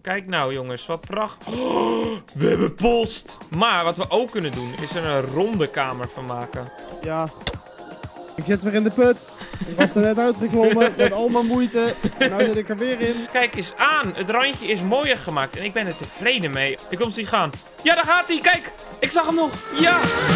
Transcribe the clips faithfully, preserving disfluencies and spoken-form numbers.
Kijk nou jongens, wat prachtig. Oh, we hebben post. Maar wat we ook kunnen doen, is er een ronde kamer van maken. Ja. Ik zit weer in de put. Ik was er net uitgeklommen met al mijn moeite. En nu zit ik er weer in. Kijk eens aan, het randje is mooier gemaakt en ik ben er tevreden mee. Ik kom zien gaan. Ja, daar gaat hij, kijk. Ik zag hem nog. Ja.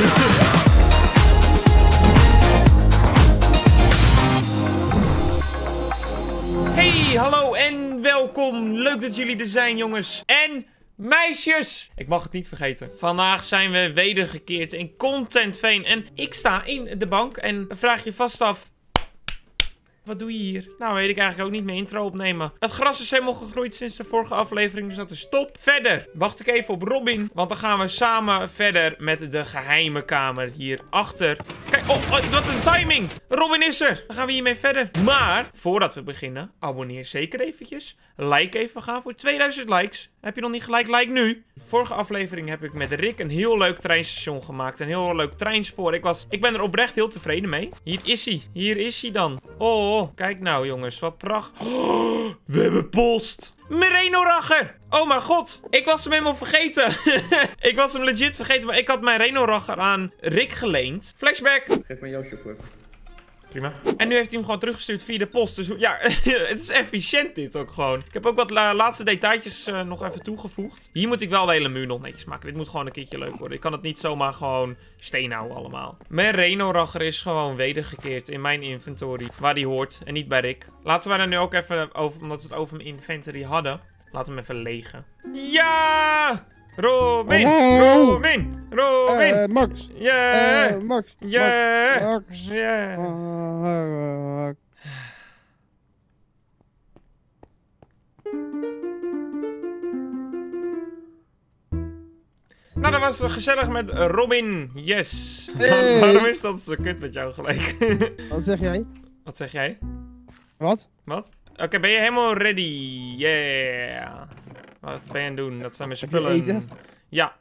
Hey, hallo en welkom. Leuk dat jullie er zijn, jongens. En meisjes. Ik mag het niet vergeten. Vandaag zijn we wedergekeerd in Content Veen. En ik sta in de bank en vraag je vast af... Wat doe je hier? Nou, weet ik eigenlijk ook niet meer intro opnemen. Het gras is helemaal gegroeid sinds de vorige aflevering, dus dat is top. Verder wacht ik even op Robin, want dan gaan we samen verder met de geheime kamer hierachter. Kijk, oh, oh, wat een timing! Robin is er! Dan gaan we hiermee verder. Maar, voordat we beginnen, abonneer zeker eventjes. Like even, we gaan voor tweeduizend likes. Heb je nog niet gelijk? Like nu! Vorige aflevering heb ik met Rick een heel leuk treinstation gemaakt. Een heel leuk treinspoor. Ik, was, ik ben er oprecht heel tevreden mee. Hier is hij. Hier is hij dan. Oh, kijk nou jongens. Wat prachtig. Oh, we hebben post. Mereno-ragger. Oh mijn god. Ik was hem helemaal vergeten. Ik was hem legit vergeten. Maar ik had mijn Reno-ragger aan Rick geleend. Flashback. Geef me jouw chauffeur. Prima. En nu heeft hij hem gewoon teruggestuurd via de post. Dus ja, het is efficiënt dit ook gewoon. Ik heb ook wat la laatste detailtjes uh, nog even toegevoegd. Hier moet ik wel de hele muur nog netjes maken. Dit moet gewoon een keertje leuk worden. Ik kan het niet zomaar gewoon steen houden allemaal. Mijn Reno-ragger is gewoon wedergekeerd in mijn inventory. Waar die hoort en niet bij Rick. Laten we er nu ook even over, omdat we het over mijn inventory hadden. Laten we hem even legen. Ja! Robin! Oh. Robin! Robin! Uh, Max. Ja! Uh, Max. Ja! Max. Ja! Uh, Nou, dat was gezellig met Robin. Yes. Hey. Waarom is dat zo kut met jou gelijk? Wat zeg jij? Wat zeg jij? Wat? Wat? Oké, okay, ben je helemaal ready? Yeah. Wat ben je aan het doen? Dat zijn mijn spullen. Heb je eten? Ja.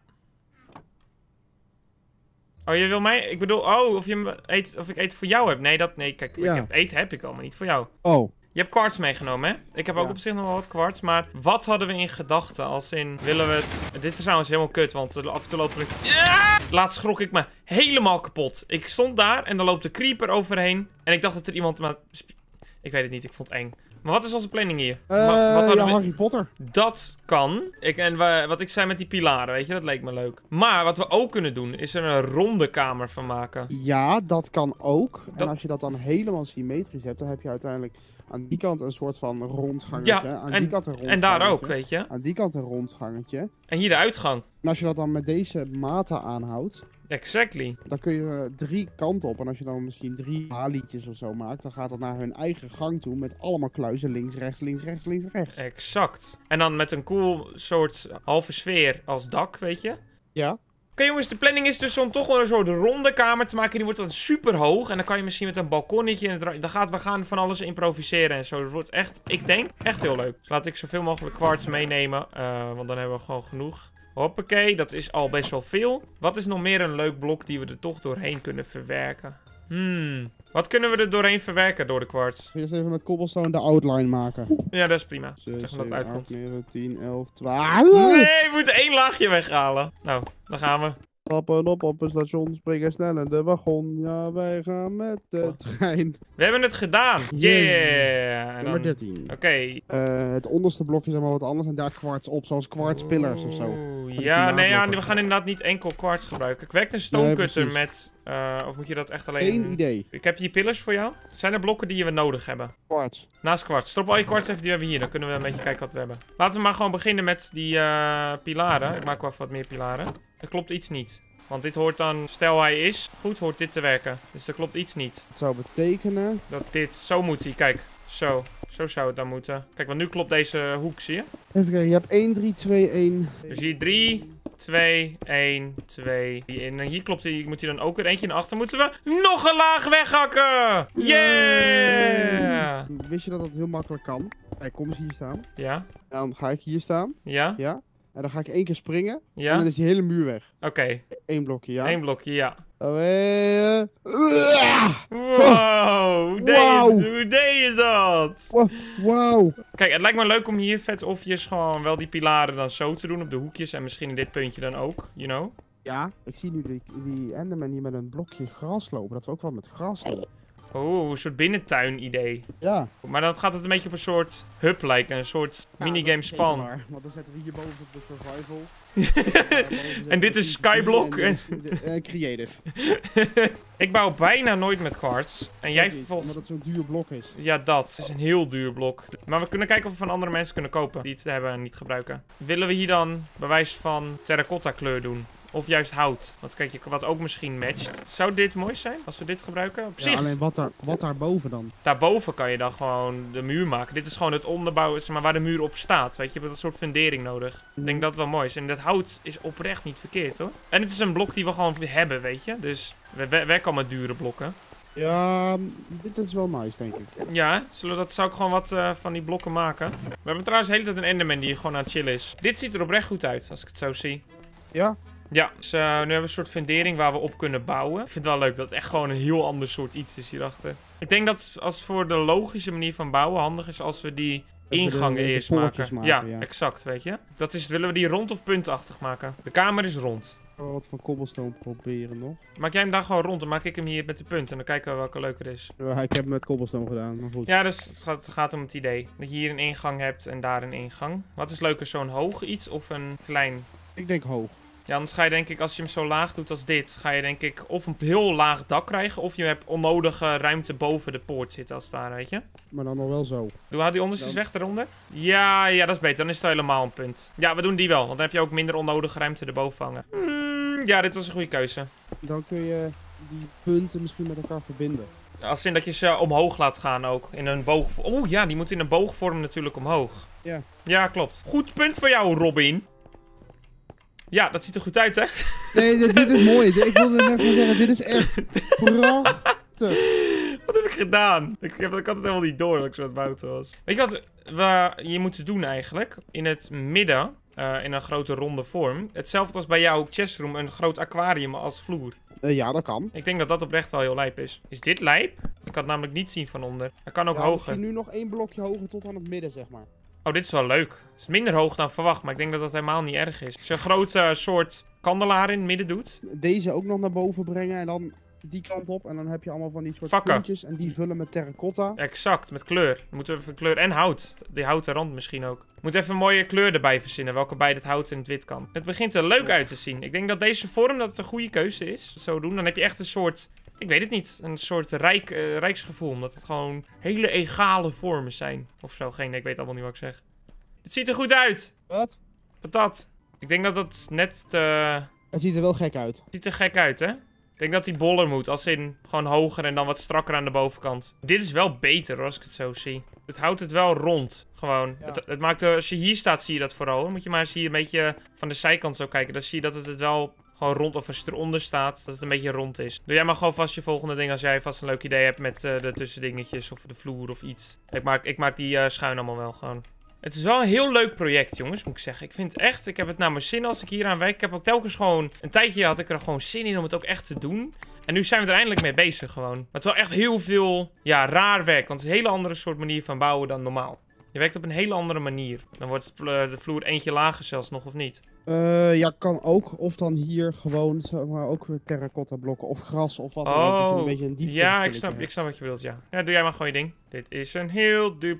Oh, je wil mij? Ik bedoel, oh, of, je eet, of ik eten voor jou heb. Nee, dat, nee, kijk, Ja. ik heb, eten heb ik al, maar niet voor jou. Oh. Je hebt kwarts meegenomen, hè? Ik heb ook Ja. op zich nog wel wat kwarts, maar wat hadden we in gedachten? Als in, willen we het... Dit is trouwens helemaal kut, want af en toe lopen we... Ja! Laatst schrok ik me helemaal kapot. Ik stond daar en dan loopt de creeper overheen. En ik dacht dat er iemand... Maar... Ik weet het niet, ik vond het eng. Maar wat is onze planning hier? Uh, Ma wat ja, we... Harry Potter. Dat kan. Ik, en we, wat ik zei met die pilaren, weet je, dat leek me leuk. Maar wat we ook kunnen doen, is er een ronde kamer van maken. Ja, dat kan ook. Dat... En als je dat dan helemaal symmetrisch hebt, dan heb je uiteindelijk aan die kant een soort van rondgangetje. Ja, aan en, die kant een en daar ook, weet je. Aan die kant een rondgangetje. En hier de uitgang. En als je dat dan met deze maten aanhoudt, Exactly. dan kun je uh, drie kanten op. En als je dan misschien drie halietjes of zo maakt, dan gaat dat naar hun eigen gang toe met allemaal kluizen links, rechts, links, rechts, links, rechts. Exact. En dan met een cool soort halve sfeer als dak, weet je. Ja. Oké okay, jongens, de planning is dus om toch wel een soort ronde kamer te maken. Die wordt dan super hoog. En dan kan je misschien met een balkonnetje... En het dan gaat, we gaan van alles improviseren en zo. Het wordt echt, ik denk, echt heel leuk. Dus laat ik zoveel mogelijk kwarts meenemen. Uh, want dan hebben we gewoon genoeg. Hoppakee, dat is al best wel veel. Wat is nog meer een leuk blok die we er toch doorheen kunnen verwerken? Hmm. Wat kunnen we er doorheen verwerken door de kwarts? Eerst even met cobblestone de outline maken. Ja, dat is prima. zes, Zeg maar dat het uitkomt. negen, tien, elf, twaalf. Nee, we moeten één laagje weghalen. Nou, dan gaan we. Stappen op op een station, springen snel in de wagon. Ja, wij gaan met de trein. We hebben het gedaan. Yeah. En Nummer dan... dertien. Oké. Okay. Uh, het onderste blokje is helemaal wat anders en daar kwarts op, zoals kwartspillars of zo. Ja, nee, ja, we gaan inderdaad niet enkel kwarts gebruiken. Ik werk een stonecutter nee, met... Uh, of moet je dat echt alleen... Geen idee. Ik heb hier pillars voor jou. Zijn er blokken die we nodig hebben? Kwarts. Naast kwarts. Stop al je kwarts even die we hebben hier. Dan kunnen we een beetje kijken wat we hebben. Laten we maar gewoon beginnen met die uh, pilaren. Ik maak wel even wat meer pilaren. Er klopt iets niet. Want dit hoort dan, stel hij is goed, hoort dit te werken. Dus er klopt iets niet. Dat zou betekenen... Dat dit, zo moet hij, kijk. Zo, zo zou het dan moeten. Kijk, want nu klopt deze hoek, zie je? Even kijken, je hebt één, drie, twee, één. Dus hier drie, twee, één, twee. En hier klopt hij, moet hij dan ook weer eentje naar achter. Moeten we nog een laag weghakken! Yeah! Wist je dat dat heel makkelijk kan? Kijk, kom eens hier staan. Ja? Dan ga ik hier staan. Ja? Ja. En dan ga ik één keer springen. Ja? En dan is die hele muur weg. Oké. Okay. Eén blokje, ja. Eén blokje, ja. Oh, eh, eh. Wow, hoe deed, Wauw. je, hoe deed je dat? Wa- Wauw. Kijk, het lijkt me leuk om hier vet ofjes gewoon wel die pilaren dan zo te doen op de hoekjes. En misschien in dit puntje dan ook, you know? Ja, ik zie nu die, die Enderman hier met een blokje gras lopen. Dat we ook wel met gras doen. Oh, een soort binnentuin idee. Ja. Maar dan gaat het een beetje op een soort hub lijken, een soort Ja, minigame dat is span. zeker waar, want dan zetten we hierboven op de survival. En dit is Skyblock. En dit is, eh, creative. Ik bouw bijna nooit met quartz. En jij Niet, Omdat volgt... het zo'n duur blok is. Ja, dat. Het is een heel duur blok. Maar we kunnen kijken of we van andere mensen kunnen kopen die het hebben en niet gebruiken. Willen we hier dan bewijs van terracotta kleur doen? Of juist hout? Want kijk, wat ook misschien matcht. Zou dit mooi zijn als we dit gebruiken? Op Ja, zich, alleen wat, daar, wat daarboven dan? daarboven kan je dan gewoon de muur maken. Dit is gewoon het onderbouw, zeg maar, waar de muur op staat. Weet je, je hebt een soort fundering nodig. Ik denk dat het wel mooi is. En dat hout is oprecht niet verkeerd, hoor. En het is een blok die we gewoon hebben, weet je. Dus we we- werken al met dure blokken. Ja, dit is wel nice, denk ik. Ja, zullen we dat, zou ik gewoon wat uh, van die blokken maken. We hebben trouwens de hele tijd een enderman die gewoon aan het chillen is. Dit ziet er oprecht goed uit, als ik het zo zie. Ja? Ja, dus uh, nu hebben we een soort fundering waar we op kunnen bouwen. Ik vind het wel leuk dat het echt gewoon een heel ander soort iets is hierachter. Ik denk dat als voor de logische manier van bouwen handig is als we die ingangen de- de eerst poortjes maken. maken, Ja, ja. exact, weet je. Dat is, willen we die rond of puntachtig maken? De kamer is rond. Ik ga wat van cobblestone proberen nog. Maak jij hem daar gewoon rond, dan maak ik hem hier met de punt. En dan kijken we welke leuker is. Ja, ik heb hem met cobblestone gedaan, maar goed. Ja, dus het gaat, het gaat om het idee. Dat je hier een ingang hebt en daar een ingang. Wat is leuker, zo'n hoog iets of een klein? Ik denk hoog. Ja, anders ga je denk ik, als je hem zo laag doet als dit, ga je denk ik of een heel laag dak krijgen, of je hebt onnodige ruimte boven de poort zitten als het ware, weet je. Maar dan nog wel zo. Doe, haal die onderste eens Dan- weg daaronder. Ja, ja, dat is beter. Dan is het helemaal een punt. Ja, we doen die wel, want dan heb je ook minder onnodige ruimte erboven hangen. Hmm, ja, dit was een goede keuze. Dan kun je die punten misschien met elkaar verbinden. Als in dat je ze omhoog laat gaan ook. In een boog. Oeh, ja, die moet in een boogvorm natuurlijk omhoog. Ja. Ja, klopt. Goed punt voor jou, Robin. Ja, dat ziet er goed uit, hè? Nee, dit, dit is mooi. Ik wilde net maar zeggen, dit is echt prachtig. Wat heb ik gedaan? Ik, heb, ik had het helemaal niet door dat ik zo aan het buiten was. Weet je wat we hier moeten doen eigenlijk? In het midden, uh, in een grote ronde vorm. Hetzelfde als bij jouw chestroom, een groot aquarium als vloer. Uh, ja, dat kan. Ik denk dat dat oprecht wel heel lijp is. Is dit lijp? Ik kan het namelijk niet zien van onder. Hij kan ook Ja, hoger. misschien nu nog één blokje hoger tot aan het midden, zeg maar. Oh, dit is wel leuk. Het is minder hoog dan verwacht, maar ik denk dat dat helemaal niet erg is. Als je een grote uh, soort kandelaar in het midden doet. Deze ook nog naar boven brengen en dan die kant op. En dan heb je allemaal van die soort Vakken. puntjes en die vullen met terracotta. Exact, met kleur. Dan moeten we even kleur en hout. Die houten rand misschien ook. We moeten even een mooie kleur erbij verzinnen, welke bij het hout en het wit kan. Het begint er leuk uit te zien. Ik denk dat deze vorm dat het een goede keuze is. Zo doen, dan heb je echt een soort... Ik weet het niet. Een soort rijk, uh, rijksgevoel. Omdat het gewoon hele egale vormen zijn. Of zo. Geen, ik weet allemaal niet wat ik zeg. Het ziet er goed uit. Wat? Wat dat? Ik denk dat dat net te... Het ziet er wel gek uit. Het ziet er gek uit, hè? Ik denk dat die boller moet. Als in gewoon hoger en dan wat strakker aan de bovenkant. Dit is wel beter, hoor, als ik het zo zie. Het houdt het wel rond. Gewoon. Ja. Het, het maakt er, als je hier staat, zie je dat vooral. Dan moet je maar eens hier een beetje van de zijkant zo kijken. Dan zie je dat het, het wel gewoon rond, of als je eronder staat, dat het een beetje rond is. Doe jij maar gewoon vast je volgende ding als jij vast een leuk idee hebt met uh, de tussendingetjes of de vloer of iets. Ik maak, ik maak die uh, schuin allemaal wel gewoon. Het is wel een heel leuk project, jongens, moet ik zeggen. Ik vind het echt, ik heb het naar mijn zin als ik hier aan werk. Ik heb ook telkens gewoon, een tijdje had ik er gewoon zin in om het ook echt te doen. En nu zijn we er eindelijk mee bezig gewoon. Maar het is wel echt heel veel, ja, raar werk. Want het is een hele andere soort manier van bouwen dan normaal. Je werkt op een hele andere manier. Dan wordt het, uh, de vloer eentje lager zelfs nog, of niet? Uh, ja, kan ook. Of dan hier gewoon, zeg maar, ook weer terracotta blokken of gras of wat dan ook. Dat je een beetje een diepte ja, ik snap, ik snap wat je bedoelt, ja. Ja, doe jij maar gewoon je ding. Dit is een heel duur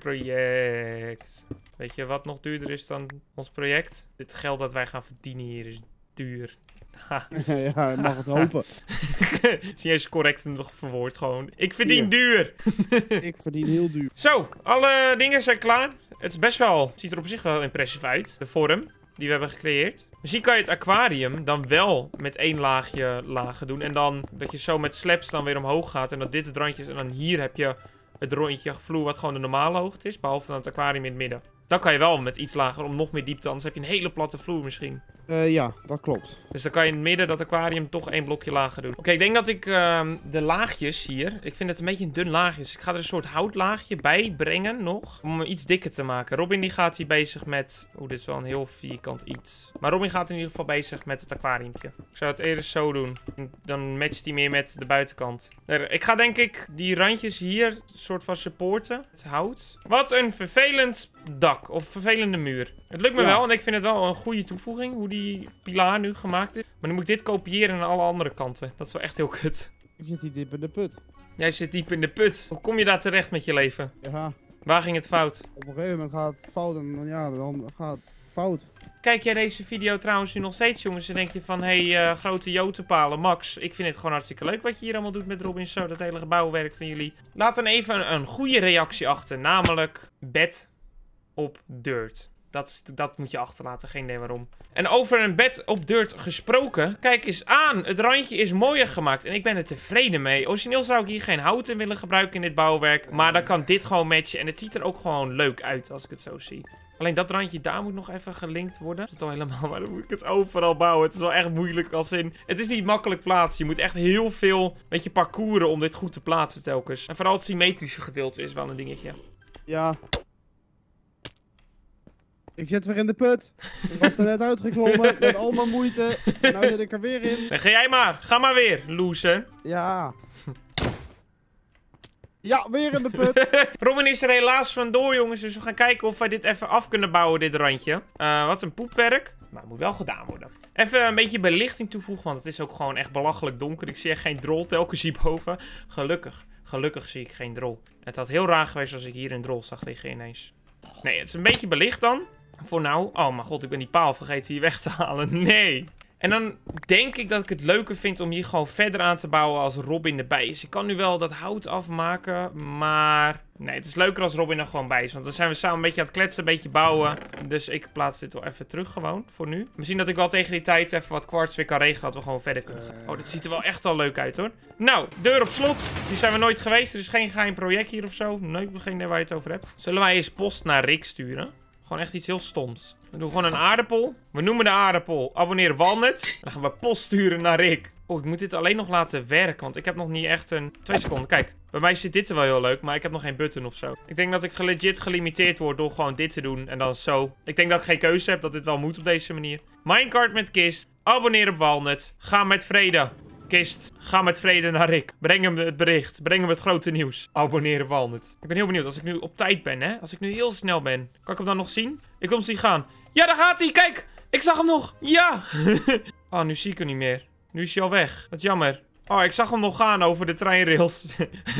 project. Weet je wat nog duurder is dan ons project? Dit geld dat wij gaan verdienen hier is duur. Ha. Ja, ik mag het hopen. Zie je eens correct nog verwoord gewoon. Ik verdien Ja. duur. Ik verdien heel duur. Zo, alle dingen zijn klaar. Het is best wel, ziet er op zich wel impressief uit. De vorm die we hebben gecreëerd. Misschien kan je het aquarium dan wel met één laagje lagen doen. En dan dat je zo met slabs dan weer omhoog gaat. En dat dit het randje is. En dan hier heb je het rondje vloer wat gewoon de normale hoogte is. Behalve dan het aquarium in het midden. Dan kan je wel met iets lager om nog meer diepte. Anders heb je een hele platte vloer misschien. Uh, ja, dat klopt. Dus dan kan je in het midden dat aquarium toch één blokje lager doen. Oké, okay, ik denk dat ik uh, de laagjes hier... Ik vind het een beetje een dun laagje. Dus ik ga er een soort houtlaagje bij brengen nog. Om hem iets dikker te maken. Robin die gaat hier bezig met... Oeh, dit is wel een heel vierkant iets. Maar Robin gaat in ieder geval bezig met het aquariumpje. Ik zou het eerst zo doen. Dan matcht hij meer met de buitenkant. Ik ga denk ik die randjes hier een soort van supporten. Het hout. Wat een vervelend dak. Of vervelende muur. Het lukt me ja. wel, en ik vind het wel een goede toevoeging. Hoe die pilaar nu gemaakt is. Maar nu moet ik dit kopiëren naar alle andere kanten. Dat is wel echt heel kut. Ik zit hier diep in de put. Jij zit diep in de put. Hoe kom je daar terecht met je leven? Ja. Waar ging het fout? Op een gegeven moment gaat het fout en ja, dan gaat het fout. Kijk jij deze video trouwens nu nog steeds, jongens? En denk je van, hé, hey, uh, grote jotenpalen, Max. Ik vind het gewoon hartstikke leuk wat je hier allemaal doet met Robin Zo. Dat hele gebouwwerk van jullie. Laat dan even een, een goede reactie achter. Namelijk, bed op dirt. Dat, dat moet je achterlaten, geen idee waarom. En over een bed op dirt gesproken, kijk eens aan. Het randje is mooier gemaakt en ik ben er tevreden mee. Origineel zou ik hier geen hout in willen gebruiken in dit bouwwerk. Maar dan kan dit gewoon matchen en het ziet er ook gewoon leuk uit als ik het zo zie. Alleen dat randje daar moet nog even gelinkt worden. Dat is het al helemaal, maar dan moet ik het overal bouwen. Het is wel echt moeilijk als in... Het is niet makkelijk plaatsen. Je moet echt heel veel met je parcouren om dit goed te plaatsen telkens. En vooral het symmetrische gedeelte is wel een dingetje. Ja. Ik zit weer in de put. Ik was er net uitgeklommen met al mijn moeite. En nou zit ik er weer in. Nee, ga jij maar. Ga maar weer, loser. Ja. Ja, weer in de put. Robin is er helaas vandoor, jongens. Dus we gaan kijken of wij dit even af kunnen bouwen, dit randje. Uh, wat een poepwerk. Maar het moet wel gedaan worden. Even een beetje belichting toevoegen, want het is ook gewoon echt belachelijk donker. Ik zie echt geen drol telkens hierboven. Gelukkig. Gelukkig zie ik geen drol. Het had heel raar geweest als ik hier een drol zag liggen ineens. Nee, het is een beetje belicht dan. Voor nou. Oh mijn god, ik ben die paal vergeten hier weg te halen. Nee. En dan denk ik dat ik het leuker vind om hier gewoon verder aan te bouwen als Robin erbij is. Ik kan nu wel dat hout afmaken, maar... Nee, het is leuker als Robin er gewoon bij is. Want dan zijn we samen een beetje aan het kletsen, een beetje bouwen. Dus ik plaats dit wel even terug gewoon, voor nu. Misschien dat ik wel tegen die tijd even wat kwarts weer kan regelen, dat we gewoon verder kunnen gaan. Oh, dit ziet er wel echt al leuk uit hoor. Nou, deur op slot. Hier zijn we nooit geweest, er is geen geheim project hier of zo. Nee, geen idee waar je het over hebt. Zullen wij eens post naar Rick sturen? Gewoon echt iets heel stoms. We doen gewoon een aardappel. We noemen de aardappel abonneer Walnut. Dan gaan we post sturen naar Rick. Oh, ik moet dit alleen nog laten werken. Want ik heb nog niet echt een... Twee seconden, kijk. Bij mij zit dit er wel heel leuk. Maar ik heb nog geen button of zo. Ik denk dat ik legit gelimiteerd word door gewoon dit te doen. En dan zo. Ik denk dat ik geen keuze heb dat dit wel moet op deze manier. Minecart met kist. Abonneer op Walnut. Ga met vrede. Kist, ga met vrede naar Rick. Breng hem het bericht. Breng hem het grote nieuws. Abonneer op Walnut. Ik ben heel benieuwd als ik nu op tijd ben, hè. Als ik nu heel snel ben. Kan ik hem dan nog zien? Ik wil hem zien gaan. Ja, daar gaat hij. Kijk. Ik zag hem nog. Ja. Oh, nu zie ik hem niet meer. Nu is hij al weg. Wat jammer. Oh, ik zag hem nog gaan over de treinrails.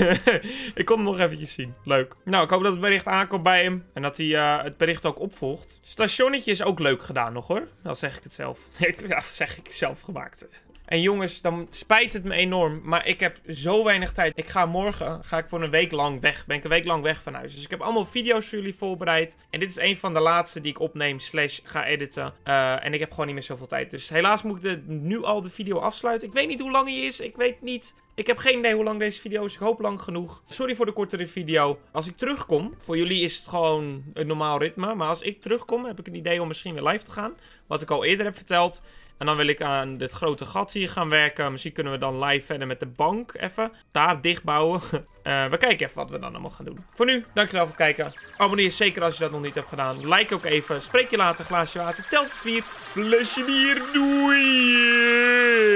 Ik kon hem nog eventjes zien. Leuk. Nou, ik hoop dat het bericht aankomt bij hem. En dat hij uh, het bericht ook opvolgt. Stationnetje is ook leuk gedaan nog, hoor. Dan zeg ik het zelf. Ja, dat zeg ik zelf gemaakt. En jongens, dan spijt het me enorm, maar ik heb zo weinig tijd. Ik ga morgen, ga ik voor een week lang weg. Ben ik een week lang weg van huis. Dus ik heb allemaal video's voor jullie voorbereid. En dit is een van de laatste die ik opneem, slash ga editen. Uh, en ik heb gewoon niet meer zoveel tijd. Dus helaas moet ik de, nu al de video afsluiten. Ik weet niet hoe lang hij is, ik weet niet... Ik heb geen idee hoe lang deze video is. Ik hoop lang genoeg. Sorry voor de kortere video. Als ik terugkom, voor jullie is het gewoon een normaal ritme. Maar als ik terugkom, heb ik het idee om misschien weer live te gaan. Wat ik al eerder heb verteld. En dan wil ik aan dit grote gat hier gaan werken. Misschien kunnen we dan live verder met de bank even. Daar dichtbouwen. Uh, we kijken even wat we dan allemaal gaan doen. Voor nu, dankjewel voor het kijken. Abonneer zeker als je dat nog niet hebt gedaan. Like ook even. Spreek je later. Glaasje water. Telt het vier. Flesje bier. Doei.